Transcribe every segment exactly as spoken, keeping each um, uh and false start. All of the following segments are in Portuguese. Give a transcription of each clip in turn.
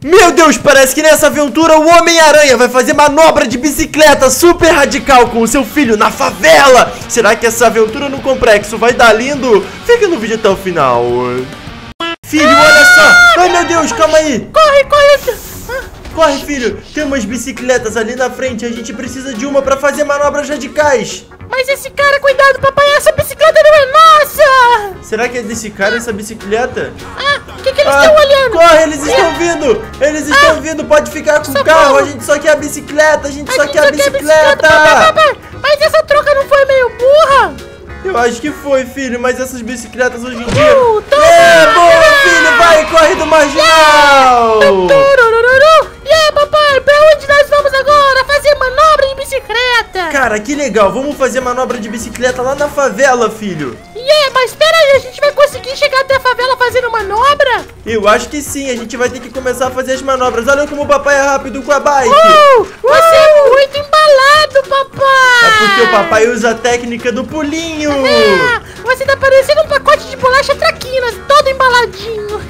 Meu Deus, parece que nessa aventura o Homem-Aranha vai fazer manobra de bicicleta super radical com o seu filho na favela. Será que essa aventura no complexo vai dar lindo? Fica no vídeo até o final. Filho, olha só. Ai, meu Deus, calma aí. Corre, corre. Corre, filho. Tem umas bicicletas ali na frente. A gente precisa de uma pra fazer manobras radicais. Mas esse cara, cuidado, papai. Essa bicicleta não é nossa. Será que é desse cara essa bicicleta? Ah, o que, que eles Ah, estão olhando? corre, eles estão vindo. Eles estão vindo. Pode ficar com o carro. A gente só quer a bicicleta. A gente A só gente quer a só quer bicicleta. Papai, papai. Mas essa troca não foi meio burra? Eu acho que foi, filho. Mas essas bicicletas hoje em dia... Uh, toma! É, boa, filho. Vai, corre do marginal. Turururu. E aí, papai, pra onde nós vamos agora? Fazer manobra de bicicleta. Cara, que legal. Vamos fazer manobra de bicicleta lá na favela, filho. E yeah, mas espera aí, a gente vai conseguir chegar até a favela fazendo manobra? Eu acho que sim. A gente vai ter que começar a fazer as manobras. Olha como o papai é rápido com a bike. Uh, você é muito embalado, papai. É porque o papai usa a técnica do pulinho. Ah, você tá parecendo um pacote de bolacha traquinas, todo embaladinho.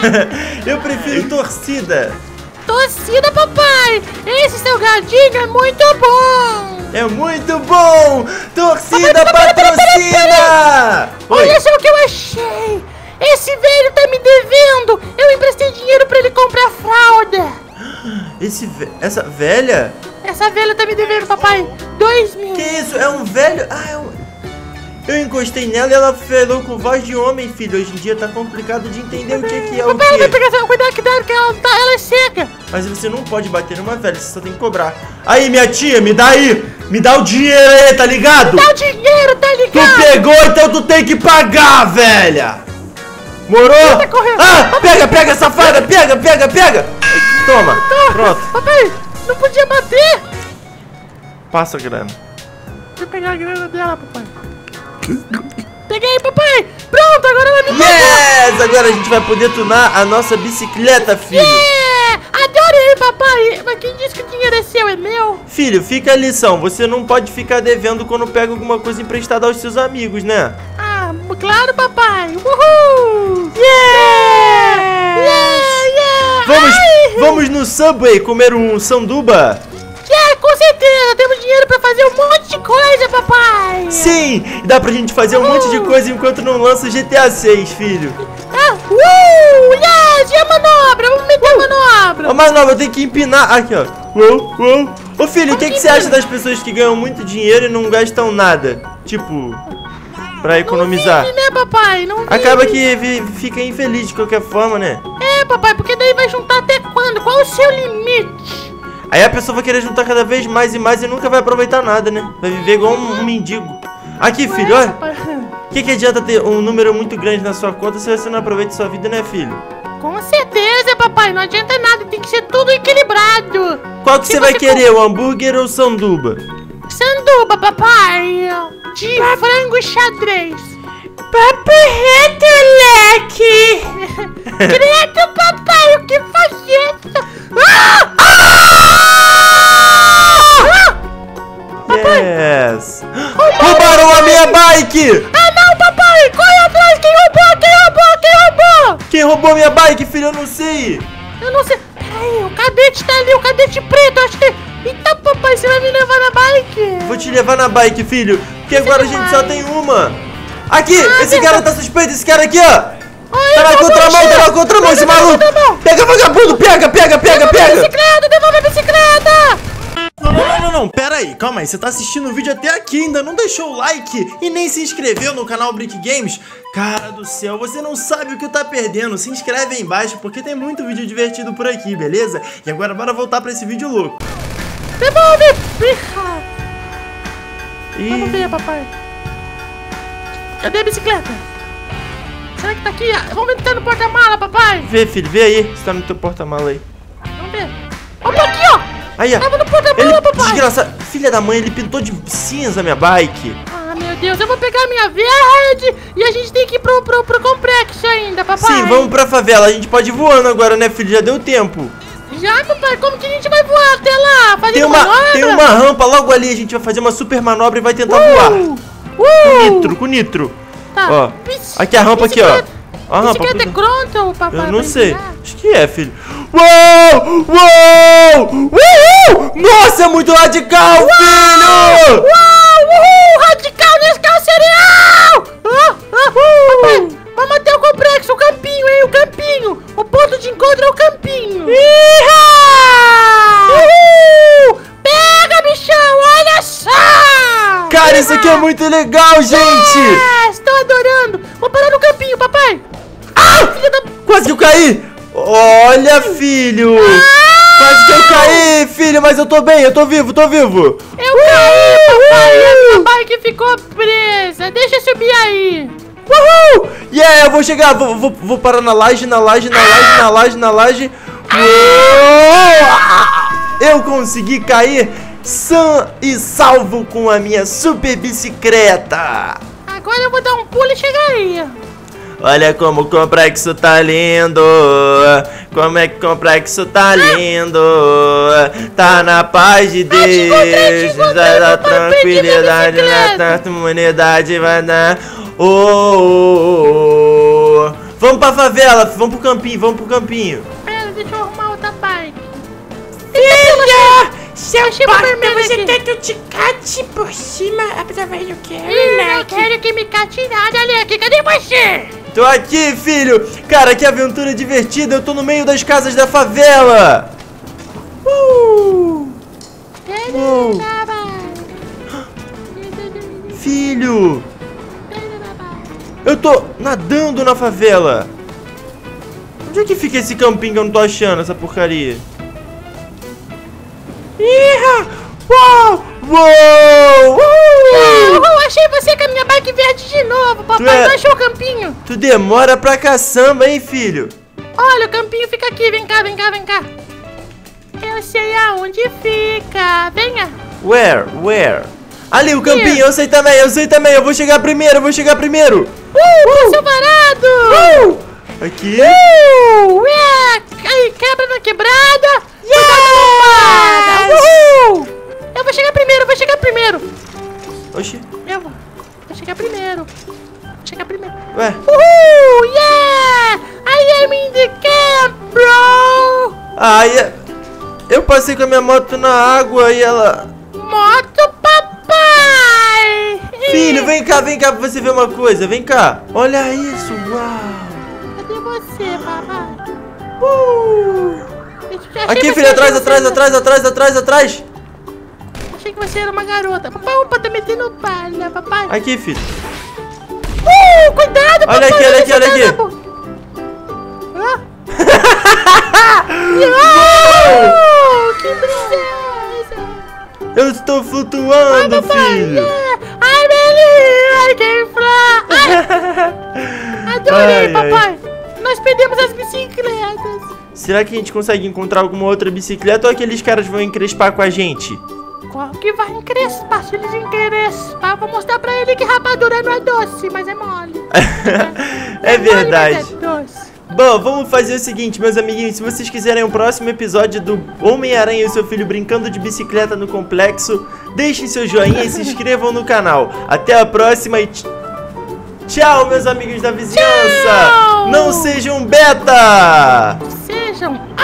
Eu prefiro torcida. Torcida, papai. Esse salgadinho é muito bom. É muito bom. Torcida papai, patrocina. Olha só o que eu achei. Esse velho tá me devendo. Eu emprestei dinheiro pra ele comprar fralda. Esse, ve- essa velha? Essa velha tá me devendo, papai. Dois mil. Que isso? É um velho? Ah, é um... Eu encostei nela e ela falou com voz de homem, filho. Hoje em dia tá complicado de entender o que, que é o Papai, vai que. pegar essa... Cuidado, cuidado, que ela, tá, ela é seca. Mas você não pode bater numa velha, você só tem que cobrar. Aí, minha tia, me dá aí. Me dá o dinheiro aí, tá ligado? Dá o dinheiro, tá Tu ligado? pegou, então tu tem que pagar, velha. Morou? Tá correndo. Ah, pega, pega, safada. Pega, pega, pega. Toma, pronto. Papai, não podia bater. Passa a grana. Deixa eu pegar a grana dela, papai. Peguei, papai. Pronto, agora ela me pagou. Yes! Agora a gente vai poder tunar a nossa bicicleta, filho. Yeah! Adorei, papai. Mas quem disse que o dinheiro é seu, é meu? Filho, fica a lição. Você não pode ficar devendo quando pega alguma coisa emprestada aos seus amigos, né? Ah, claro, papai. Uhul! Yeah! Yeah, yeah! Vamos, Ai! vamos no Subway comer um sanduba? Yeah, com certeza. Temos dinheiro pra fazer um monte de coisa, papai. Sim! Dá pra gente fazer um Uh! monte de coisa enquanto não lança G T A seis, filho. Ah, uh! Yes! E a manobra? Vamos meter a manobra. Ó, mas não, eu tenho que empinar. Aqui, ó. Uou, uou. Ô, filho, o que, que você empina? acha das pessoas que ganham muito dinheiro e não gastam nada? Tipo, pra economizar. Não vive, né, papai? Não vive. Acaba que vi- fica infeliz de qualquer forma, né? É, papai, porque daí vai juntar até quando? Qual o seu limite? Aí a pessoa vai querer juntar cada vez mais e mais e nunca vai aproveitar nada, né? Vai viver igual um, um mendigo. Aqui, filho, Ué, olha. papai. O que, que adianta ter um número muito grande na sua conta se você não aproveita sua vida, né, filho? Com certeza, papai. Não adianta nada. Tem que ser tudo equilibrado. Qual que Se você vai você querer, o hambúrguer ou o sanduba? Sanduba, papai. De frango xadrez. Papo reto, leque. Direto, papai. O que faz isso? Ah! Yes! Roubaram a minha bike! Ah, não, papai! Corre atrás! Quem roubou? Quem roubou? Quem roubou? Quem roubou minha bike, filho? Eu não sei! Eu não sei. Peraí, o cadete tá ali, o cadete preto. Acho que... Eita, papai, você vai me levar na bike? Vou te levar na bike, filho, porque agora a gente só tem uma! Aqui! Ah, Esse cara tá suspeito, esse cara aqui, ó! Ai, Tá na eu vou contramão, mexer. tá na contramão, esse Tá na maluco! contramão. Pega, vagabundo! Pega, pega, pega, Devolve a pega! bicicleta, devolve a bicicleta! Não, não, não, não, não, pera aí, calma aí, você tá assistindo o vídeo até aqui, ainda não deixou o like e nem se inscreveu no canal Brick Games? Cara do céu, você não sabe o que tá perdendo, se inscreve aí embaixo porque tem muito vídeo divertido por aqui, beleza? E agora bora voltar pra esse vídeo louco. Devolve! Birra. E... Vamos ver, papai. Cadê a bicicleta? Será que tá aqui? Vamos entrar no porta-mala, papai. Vê, filho, vê aí, se tá no teu porta-mala aí. Vamos ver. Opa, aqui, ó. Aí, ó. Tava no porta-mala, Ele, papai. desgraçado, filha da mãe, ele pintou de cinza minha bike. Ah, meu Deus, eu vou pegar a minha verde e a gente tem que ir pro, pro, pro complexo ainda, papai. Sim, vamos pra favela, a gente pode ir voando agora, né, filho? Já deu tempo. Já, papai, como que a gente vai voar até lá? Fazendo Tem uma, manobra? tem uma rampa logo ali, a gente vai fazer uma super manobra e vai tentar Uh, voar. uh. Com nitro, com nitro. Tá. Ó, Bici- aqui a rampa aqui, ó. bicicleta. Ah, bicicleta é pronta, papai? Eu não sei. Virar? Acho que é, filho. Uou! Uou! Uhul! Nossa, é muito radical, uau, filho! Uau! Uhul! Radical Nescau cereal! Ah, ah, uh, papai, vamos até o complexo, o campinho, hein? O campinho! O ponto de encontro é o campinho! Iha! Uhul! Pega, bichão! Olha só! Cara, Iha! isso aqui é muito legal, gente! É, estou adorando! Vou parar no campinho, papai! Ah! Filha da... Quase que eu caí! Olha, filho! Ah! Quase que eu caí, filho! Mas eu tô bem, eu tô vivo, tô vivo! Eu caí, papai! E a bike ficou presa! Deixa eu subir aí! Uhul! Yeah, eu vou chegar, vou, vou, vou parar na laje, na laje, na laje, na laje, na laje. Uou! Eu consegui cair sã e salvo com a minha super bicicleta. Agora eu vou dar um pulo e chegar aí. Olha como o complexo tá lindo. Como é que o complexo tá lindo. Tá na paz de Deus. Da tranquilidade na comunidade vai dar. Oh, oh, oh. Vamos pra favela, vamos pro campinho, vamos pro campinho. Pera, deixa eu arrumar outra bike. Filha! Seu bosta, você quer que eu te cate por cima através do que? Eu quero que me cate nada, Alec. Cadê você? Tô aqui, filho. Cara, que aventura divertida. Eu tô no meio das casas da favela. Uh! Uh! Filho! Eu tô nadando na favela. Onde é que fica esse campinho que eu não tô achando, essa porcaria? Iha! Uou! Uou! Uh! Uhul, achei você com a minha bike verde de novo, papai. é... Não achou o campinho? Tu demora pra caçamba, hein, filho? Olha, o campinho fica aqui. Vem cá, vem cá, vem cá. Eu sei aonde fica. Venha. Where? Where? Ali, o campinho. Eu sei também, eu sei também. Eu vou chegar primeiro, eu vou chegar primeiro. Uh, uh! Seu varado! Uh! Aqui. Uh! É! Aí, quebra na quebrada. Yeah! Uhul! Eu vou chegar primeiro, eu vou chegar primeiro. Oxi. Eu vou. Vou chegar primeiro. Vou chegar primeiro. Ué. Uhul! Yeah! I am in the camp, bro! Ai, eu passei com a minha moto na água e ela... Moto, papai! Filho, vem cá, vem cá pra você ver uma coisa. Vem cá. Olha isso, uau. Cadê você, papai? Uh. Achei Aqui, você filho, atrás, você atrás, era... atrás, atrás, atrás, atrás. Achei que você era uma garota. Papai, opa, tá metendo palha, papai. Aqui, filho. Uh, cuidado, papai. Olha aqui, olha aqui, olha aqui. Ah. Oh, que princesa. Eu estou flutuando, Ai, papai, filho. Yeah. I believe I can fly. Adorei, Ai, papai. Ai. Nós perdemos as bicicletas. Será que a gente consegue encontrar alguma outra bicicleta ou aqueles caras vão encrespar com a gente? Qual que vai encrespar? Se eles encrespar, vou mostrar pra ele que rapadura não é doce, mas é mole. É, é verdade. Mole, mas é doce. Bom, vamos fazer o seguinte, meus amiguinhos. Se vocês quiserem um próximo episódio do Homem-Aranha e seu filho brincando de bicicleta no complexo, deixem seu joinha e se inscrevam no canal. Até a próxima e tchau, meus amigos da vizinhança. Tchau. Não sejam beta. Sejam